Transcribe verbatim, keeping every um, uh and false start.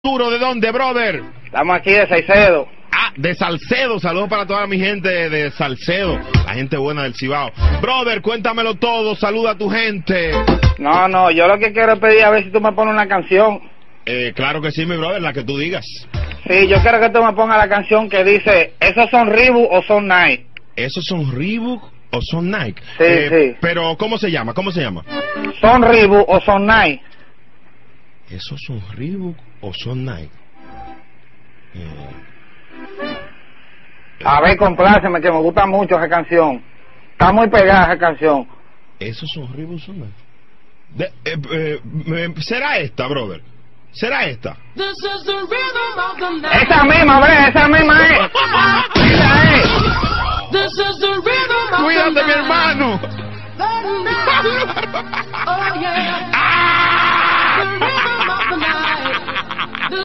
Arturo, ¿de dónde, brother? Estamos aquí de Salcedo. Ah, de Salcedo. Saludos para toda mi gente de Salcedo, la gente buena del Cibao. Brother, cuéntamelo todo, saluda a tu gente. No, no, yo lo que quiero es pedir a ver si tú me pones una canción. Eh, claro que sí, mi brother, la que tú digas. Sí, yo quiero que tú me pongas la canción que dice, ¿esos son Reebok o son Nike? ¿Esos son Reebok o son Nike? Sí, eh, sí. Pero, ¿cómo se llama? ¿Cómo se llama? ¿Son Reebok o son Nike? ¿Esos son Reebok o son Nike? Eh... A ver, compláceme, que me gusta mucho esa canción. Está muy pegada esa canción. ¿Esos son Reebok o son Nike? De, eh, eh, eh, ¿Será esta, brother? ¿Será esta? Esa misma, bre, esa misma es. Esa es. Cuídate, mi hermano.